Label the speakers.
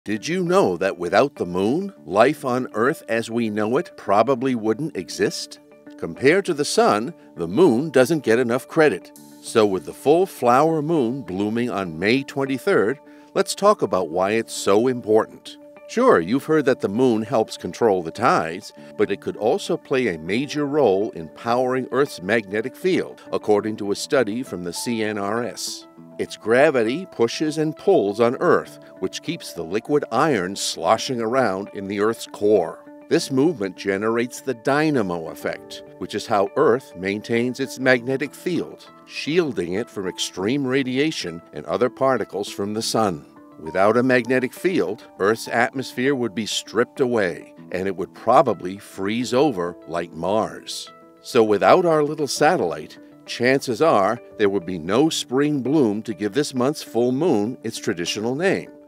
Speaker 1: Did you know that without the moon, life on Earth as we know it probably wouldn't exist? Compared to the sun, the moon doesn't get enough credit. So with the full flower moon blooming on May 23rd, let's talk about why it's so important. Sure, you've heard that the moon helps control the tides, but it could also play a major role in powering Earth's magnetic field, according to a study from the CNRS. Its gravity pushes and pulls on Earth, which keeps the liquid iron sloshing around in the Earth's core. This movement generates the dynamo effect, which is how Earth maintains its magnetic field, shielding it from extreme radiation and other particles from the sun. Without a magnetic field, Earth's atmosphere would be stripped away, and it would probably freeze over like Mars. So without our little satellite, chances are there would be no spring bloom to give this month's full moon its traditional name.